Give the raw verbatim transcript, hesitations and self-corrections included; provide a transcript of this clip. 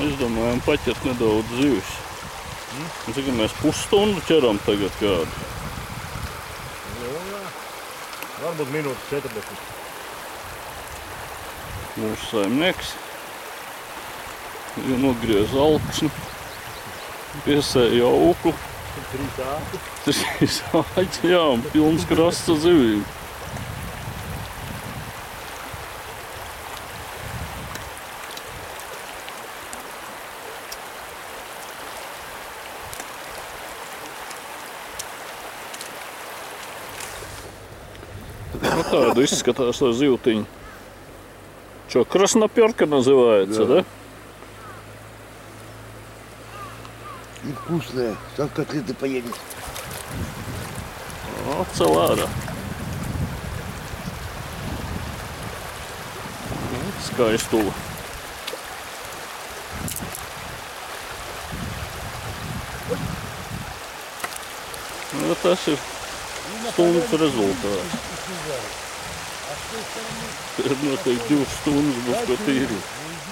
Izdomājām paķert nedaudz zivis. Mm? Cik mēs pusstundu ķeram tagad kādu? Nu, jā. Varbūt minūtes četrdesmit. Mūsu saimnieks nogriez alksni, piesēja auklu. Trīs āķi. Trīs āķi, jā, un pilns krasts ar zivīm. Ну, tāda izskatās tā zivtiņa. Čo, краснопёрка называется, да? И вкусная. Сейчас котлеты поедем. О, целāra. Skaistuva. Nu, tas ir stundas rezultāts. Tad noteikti divas stundas būs ko tīrīt.